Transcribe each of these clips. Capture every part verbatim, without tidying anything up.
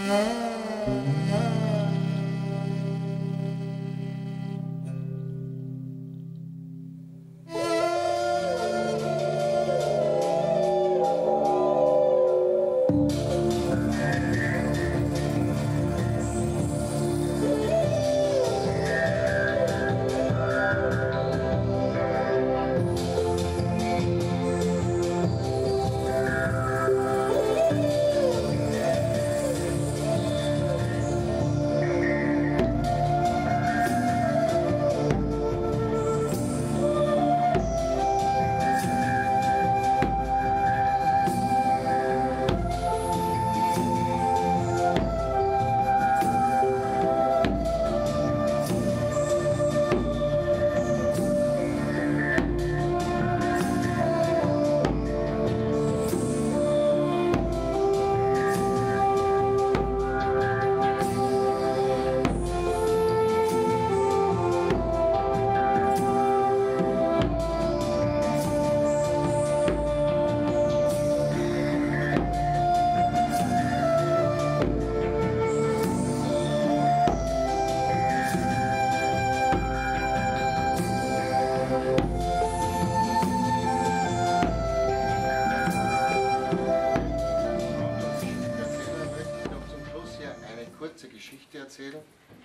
Erzählen.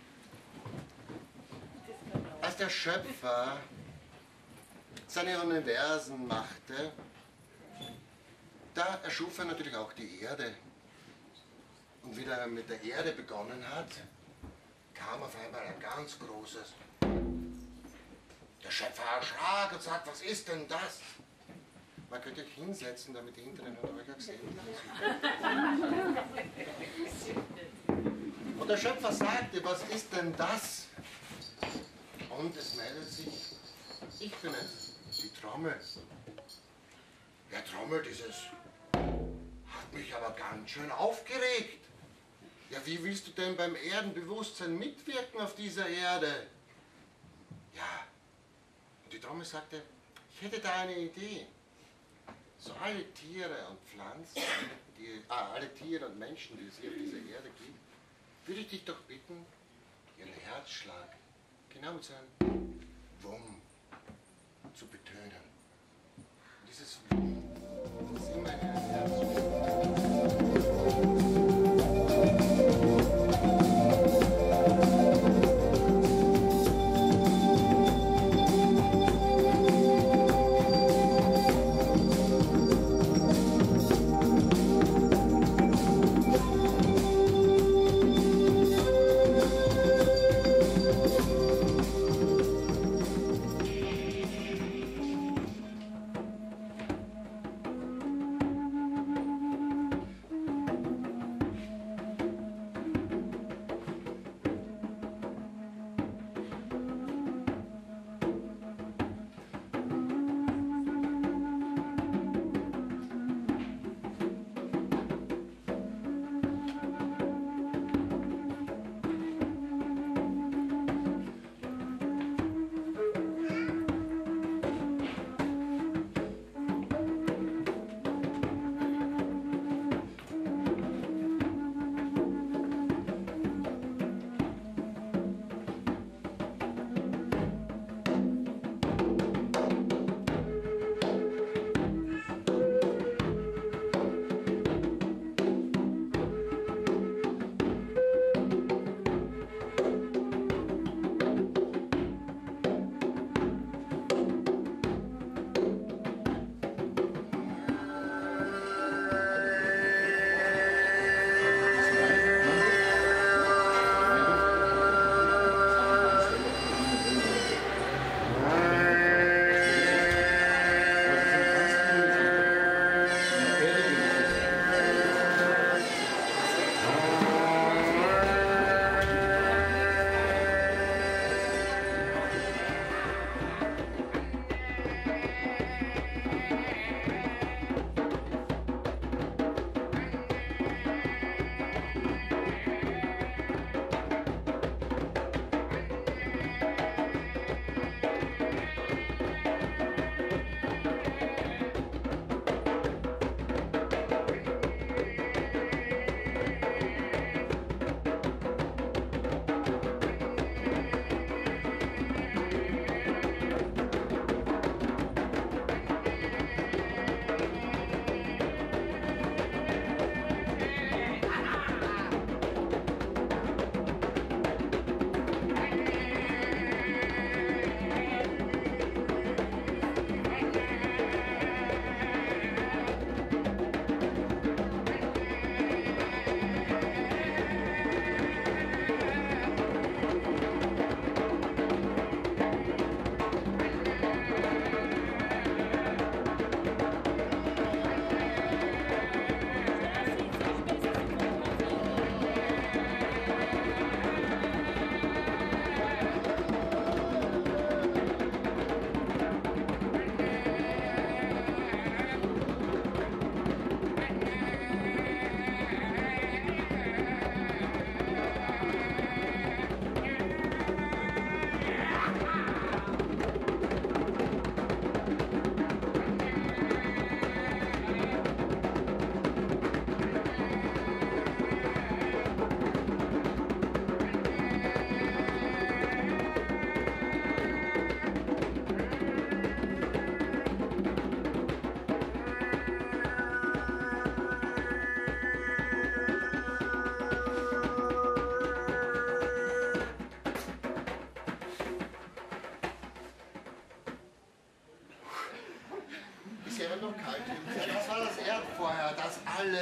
Als der Schöpfer seine Universen machte, da erschuf er natürlich auch die Erde. Und wie er mit der Erde begonnen hat, kam auf einmal ein ganz großes. Der Schöpfer erschrak und sagt, was ist denn das? Man könnte euch hinsetzen, damit die Hinteren und euch auch sehen. Und der Schöpfer sagte, was ist denn das? Und es meldet sich, ich bin es, die Trommel. Der Trommel, dieses hat mich aber ganz schön aufgeregt. Ja, wie willst du denn beim Erdenbewusstsein mitwirken auf dieser Erde? Ja, und die Trommel sagte, ich hätte da eine Idee. So alle Tiere und Pflanzen, die, ah, alle Tiere und Menschen, die es hier auf dieser Erde gibt, würde ich dich doch bitten, ihren Herzschlag genau mit so einem Wumm zu betönen. Und dieses Wumm, das ist immer ein Herzschlag.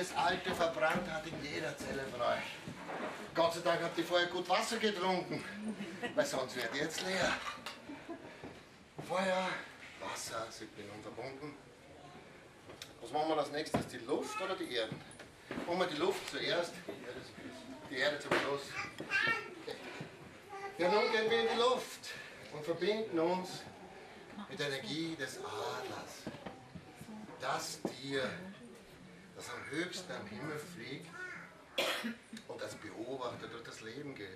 alles Alte verbrannt hat in jeder Zelle von euch. Gott sei Dank habt ihr vorher gut Wasser getrunken, weil sonst werdet ihr jetzt leer. Feuer, Wasser sind miteinander verbunden. Was machen wir als nächstes, die Luft oder die Erde? Machen wir die Luft zuerst, die Erde zum Schluss. Ja, nun gehen wir in die Luft und verbinden uns mit der Energie des Adlers. Das Tier, das am höchsten am Himmel fliegt und als Beobachter durch das Leben geht.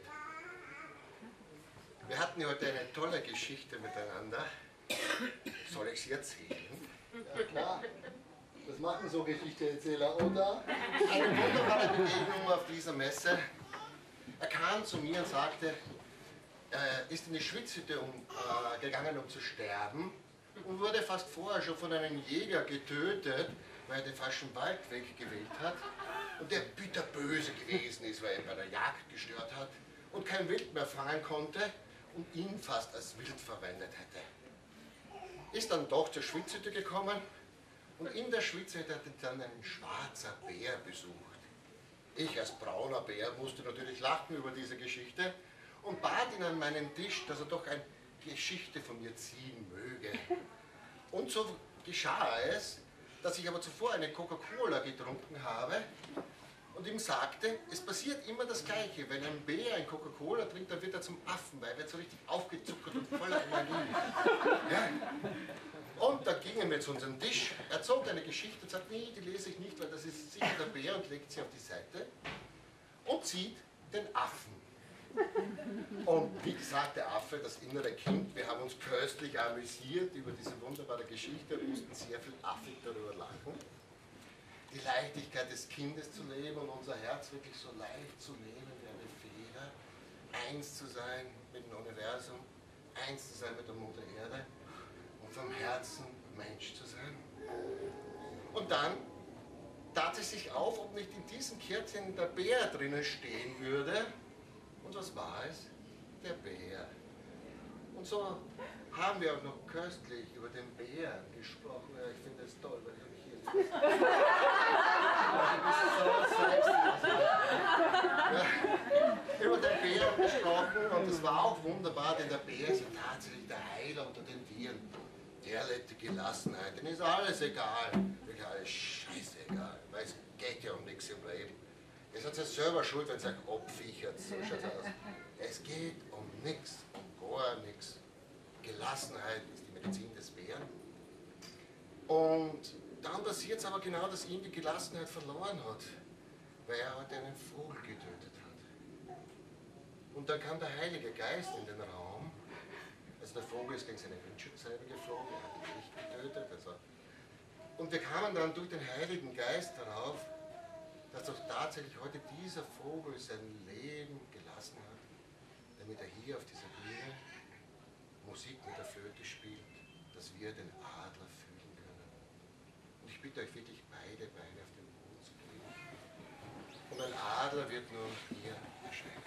Wir hatten heute eine tolle Geschichte miteinander. Soll ich sie erzählen? Ja klar, das machen so Geschichtenerzähler, oder? Eine wunderbare Begegnung auf dieser Messe. Er kam zu mir und sagte, er ist in die Schwitzhütte um, äh, gegangen, um zu sterben und wurde fast vorher schon von einem Jäger getötet, weil er den falschen Waldweg gewählt hat und der bitterböse gewesen ist, weil er ihn bei der Jagd gestört hat und kein Wild mehr fangen konnte und ihn fast als Wild verwendet hätte. Ist dann doch zur Schwitzhütte gekommen und in der Schwitzhütte hat ihn dann ein schwarzer Bär besucht. Ich als brauner Bär musste natürlich lachen über diese Geschichte und bat ihn an meinen Tisch, dass er doch eine Geschichte von mir ziehen möge. Und so geschah es, dass ich aber zuvor eine Coca-Cola getrunken habe und ihm sagte, es passiert immer das Gleiche. Wenn ein Bär ein Coca-Cola trinkt, dann wird er zum Affen, weil er wird so richtig aufgezuckert und voller Energie. Ja? Und da gingen wir zu unserem Tisch. Er zog eine Geschichte und sagt, nee, die lese ich nicht, weil das ist sicher der Bär und legt sie auf die Seite und zieht den Affen. Und wie gesagt, der Affe, das innere Kind, wir haben uns köstlich amüsiert über diese wunderbare Geschichte und mussten sehr viel affig darüber lachen. Die Leichtigkeit des Kindes zu leben und unser Herz wirklich so leicht zu nehmen wie eine Feder, eins zu sein mit dem Universum, eins zu sein mit der Mutter Erde und vom Herzen Mensch zu sein. Und dann tat es sich auf, ob nicht in diesem Kärtchen der Bär drinnen stehen würde. Und was war es? Der Bär. Und so haben wir auch noch köstlich über den Bären gesprochen. Ja, ich finde es toll, weil ich mich hier nicht ja, über den Bären gesprochen und es war auch wunderbar, denn der Bär ist ja tatsächlich der Heiler unter den Tieren. Der lebt die Gelassenheit, denen ist alles egal, wirklich alles scheißegal, weil es geht ja um nichts im Leben. Ihr seid ja selber schuld, wenn ihr sagt, obviechert, so schaut es aus. Es geht um nichts, um gar nichts. Gelassenheit ist die Medizin des Bären. Und dann passiert es aber genau, dass ihm die Gelassenheit verloren hat, weil er heute einen Vogel getötet hat. Und dann kam der Heilige Geist in den Raum. Also der Vogel ist gegen seine Windschutzscheibe geflogen, er hat ihn nicht getötet. Also. Und wir kamen dann durch den Heiligen Geist darauf, dass doch tatsächlich heute dieser Vogel sein Leben gelassen hat, damit er hier auf dieser Bühne Musik mit der Flöte spielt, dass wir den Adler fühlen können. Und ich bitte euch wirklich, beide Beine auf den Boden zu legen. Und ein Adler wird nun hier erscheinen.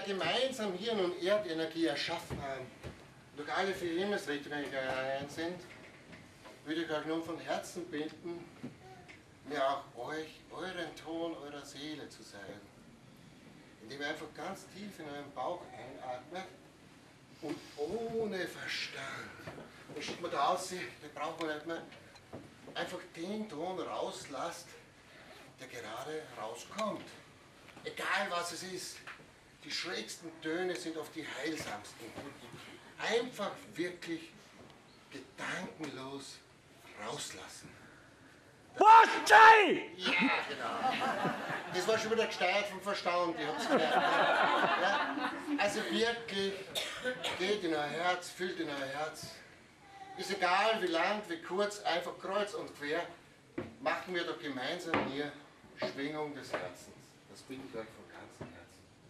gemeinsam Hirn und Erdenergie erschaffen haben, durch alle vier Himmelsrichtungen gegangen sind, würde ich euch nun von Herzen bitten, mir auch euch, euren Ton eurer Seele zu sagen, indem ihr einfach ganz tief in euren Bauch einatmet und ohne Verstand, und schaut mal da aus, da braucht man nicht mehr, einfach den Ton rauslasst, der gerade rauskommt. Egal was es ist, die schrägsten Töne sind oft die heilsamsten. Einfach wirklich gedankenlos rauslassen. Was? Jay? Ja, genau. Das war schon wieder gesteuert vom Verstand, ich hab's gelernt. Ja? Also wirklich, geht in euer Herz, fühlt in euer Herz. Ist egal wie lang, wie kurz, einfach kreuz und quer, machen wir doch gemeinsam hier Schwingung des Herzens. Das bitte ich euch von ganzem Herzen.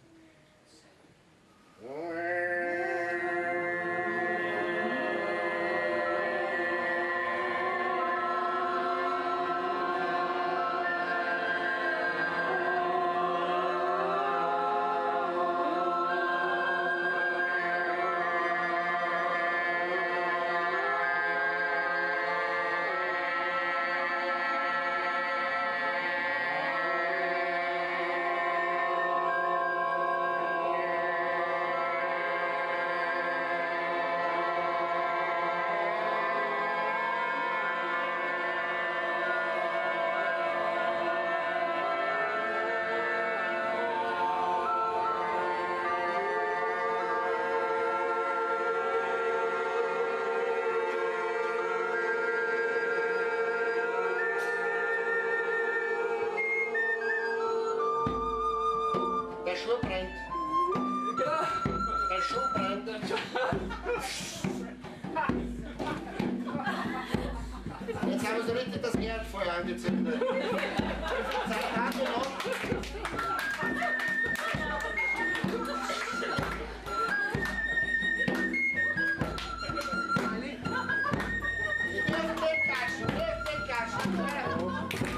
Der Schuh brennt. Der Schuh brennt. Jetzt haben wir so richtig das Herdfeuer angezündet. Zeit haben wir noch. Wir dürfen den Gaschen, wir dürfen den Gaschen.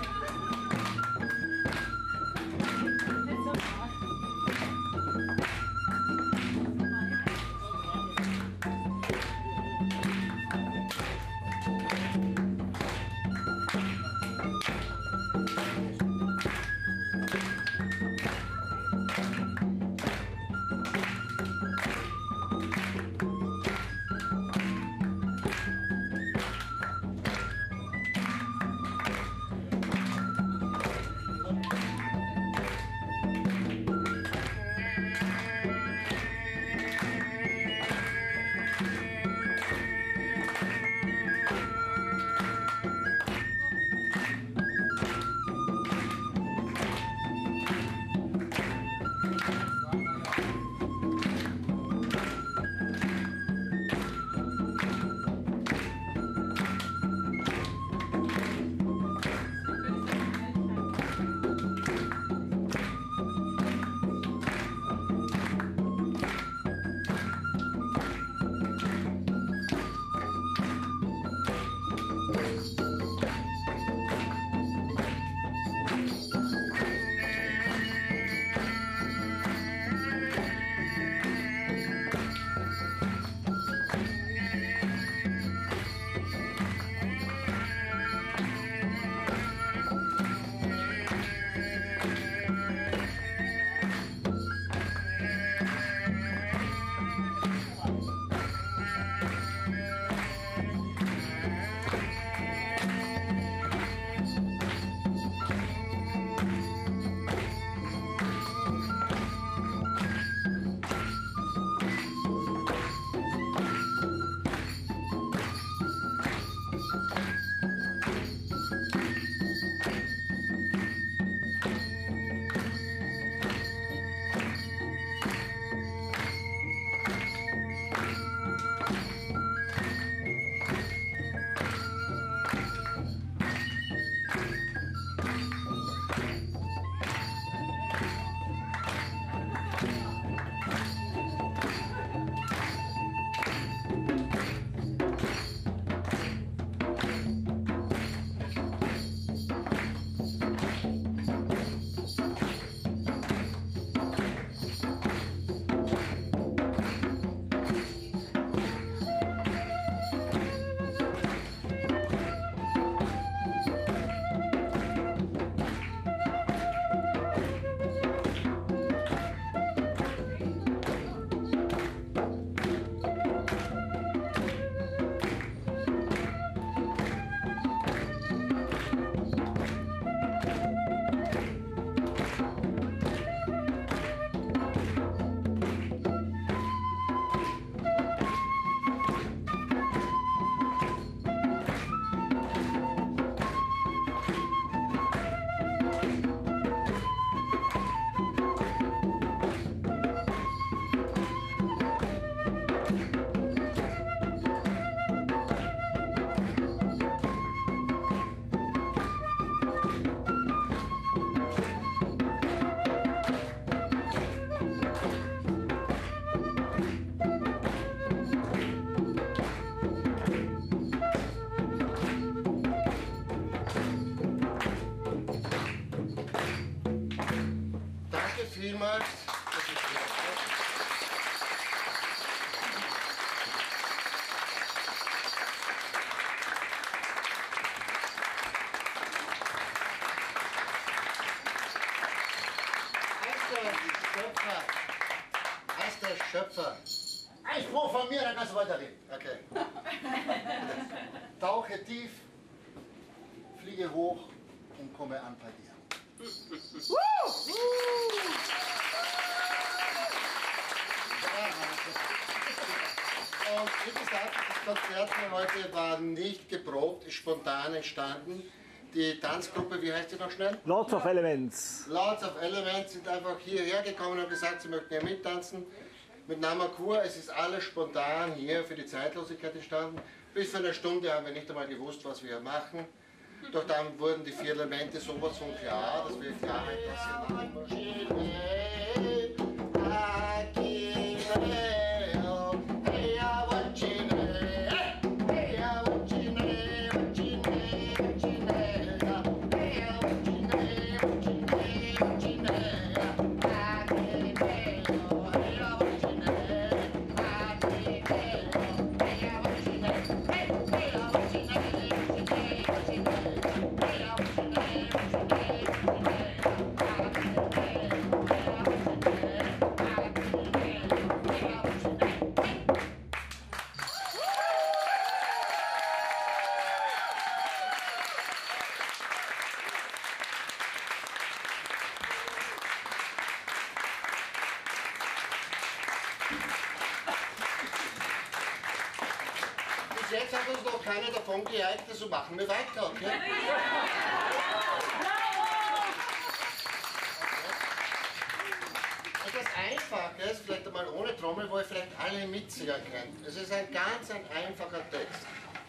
Schöpfer. Einspruch von mir, dann kannst du weiterreden. Okay. Tauche tief, fliege hoch und komme an bei dir. Und wie gesagt, das Konzert für heute war nicht geprobt, ist spontan entstanden. Die Tanzgruppe, wie heißt die noch schnell? Lots of Elements. Lots of Elements sind einfach hierher gekommen und haben gesagt, sie möchten ja mittanzen. Mit Namakur, es ist alles spontan hier für die Zeitlosigkeit entstanden. Bis vor einer Stunde haben wir nicht einmal gewusst, was wir machen. Doch dann wurden die vier Elemente sowas von klar, dass wir Klarheit passieren. Bis jetzt hat uns noch keiner davon geeignet, so machen wir weiter, okay? Etwas Einfaches, vielleicht einmal ohne Trommel, wo ihr vielleicht alle mitsingen könnt. Es ist ein ganz ein einfacher Text.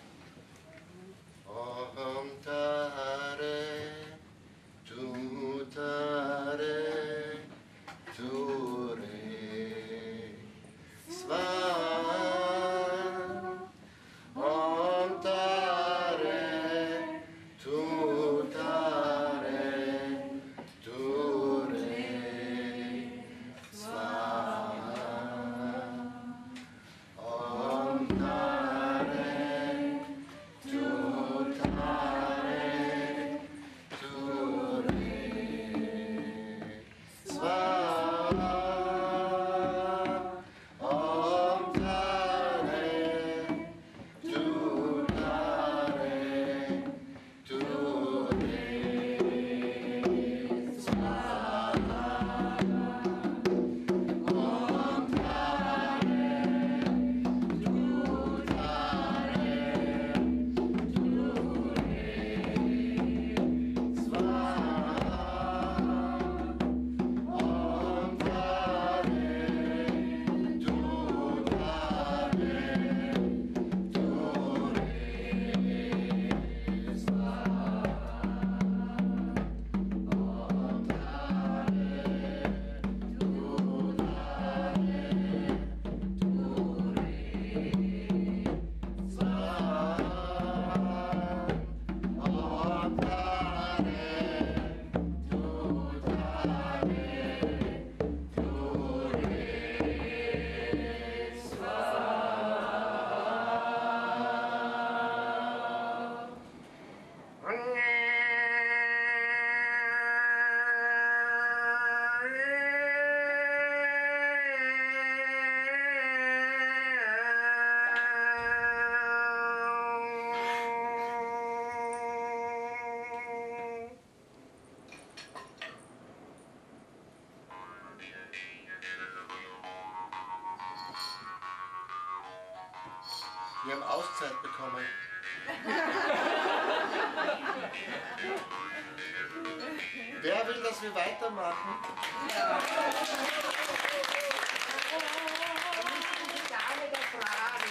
Om tare, tu tare, tu re, sva. Om tare, tu tare, tu re, sva. Om tare, tu tare, tu re, sva. Wir haben Auszeit bekommen. Wer will, dass wir weitermachen? Ja. Die Dame der Frage.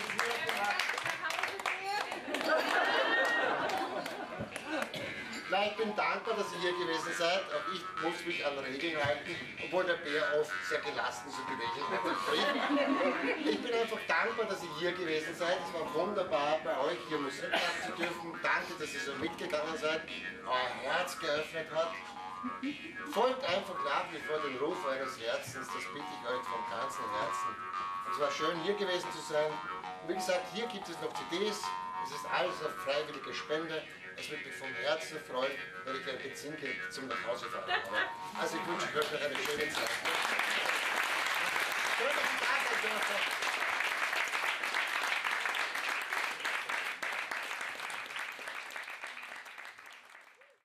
Na, ich bin dankbar, dass ihr hier gewesen seid. Auch ich muss mich an Regeln halten, obwohl der Bär oft sehr gelassen so geregelt wird. Ich bin einfach dankbar, dass ihr hier gewesen seid. Es war wunderbar, bei euch hier Musik machen zu dürfen. Danke, dass ihr so mitgegangen seid, euer Herz geöffnet habt. Folgt einfach nach wie vor dem Ruf eures Herzens, das bitte ich euch vom ganzen Herzen. Es war schön, hier gewesen zu sein. Wie gesagt, hier gibt es noch C Ds. Es ist alles auf freiwillige Spende. Es würde mich vom Herzen freuen, wenn ich ein Benzingeld zum Nachhausefahren habe. Also ich wünsche euch noch eine schöne